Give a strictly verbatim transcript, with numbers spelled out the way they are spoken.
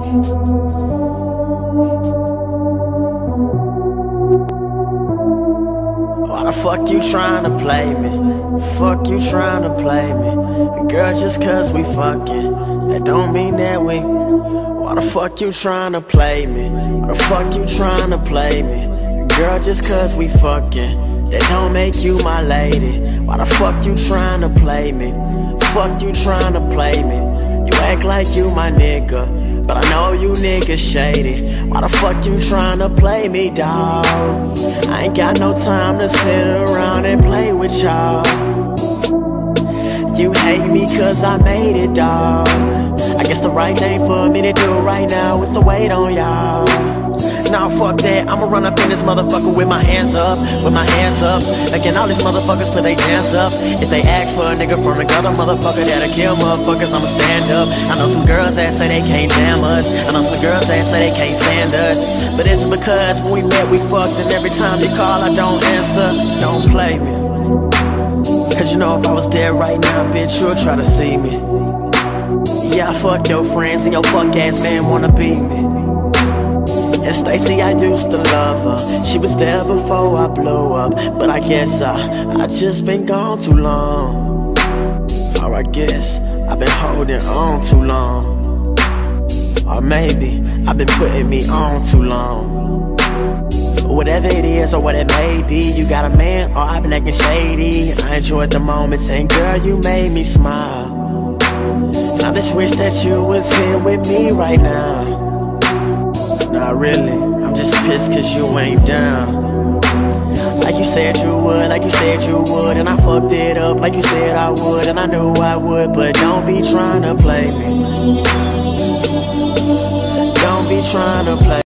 Why the fuck you tryna play me? Fuck you tryna play me? Girl, just cause we fucking, that don't mean that we. Why the fuck you tryna play me? Why the fuck you tryna play me? Girl, just cause we fucking, that don't make you my lady. Why the fuck you tryna play me? Fuck you tryna play me? You act like you my nigga, but I know you niggas shady. Why the fuck you tryna play me, dawg? I ain't got no time to sit around and play with y'all. You hate me cause I made it, dawg. I guess the right thing for me to do right now is to wait on y'all. Nah, fuck that, I'ma run up in this motherfucker with my hands up, with my hands up. Again, all these motherfuckers put their hands up. If they ask for a nigga from another motherfucker that'll kill motherfuckers, I'ma stand up. I know some girls that say they can't damn us. I know some girls that say they can't stand us. But it's because when we met we fucked, and every time you call I don't answer. Don't play me, cause you know if I was there right now, bitch, you'll try to see me. Yeah, I fuck your friends and your fuck ass man wanna be me. And Stacy, I used to love her. She was there before I blew up, but I guess I, I just been gone too long. Or I guess I've been holding on too long. Or maybe I've been putting me on too long. Whatever it is or what it may be, you got a man or I've been acting shady. I enjoyed the moment saying, girl, you made me smile. And I just wish that you was here with me right now. Not really, I'm just pissed cause you ain't down. Like you said you would, like you said you would. And I fucked it up like you said I would. And I knew I would, but don't be trying to play me. Don't be trying to play